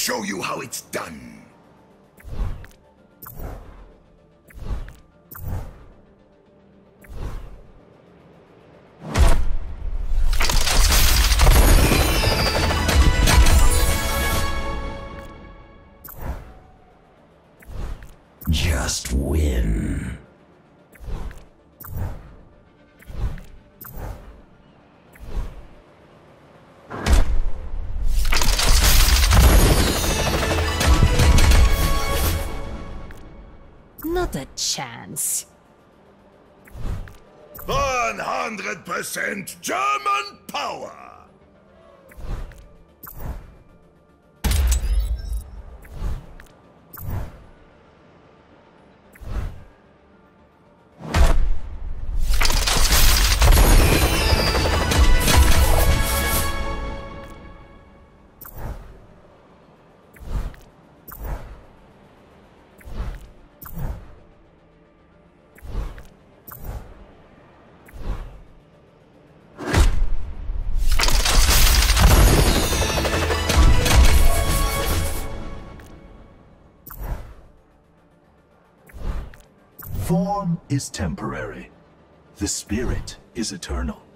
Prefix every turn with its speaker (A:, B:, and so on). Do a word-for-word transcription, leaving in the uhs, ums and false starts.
A: show you how it's done.
B: Just win.
C: Not a chance.
A: one hundred percent German power!
D: Form is temporary. The spirit is eternal.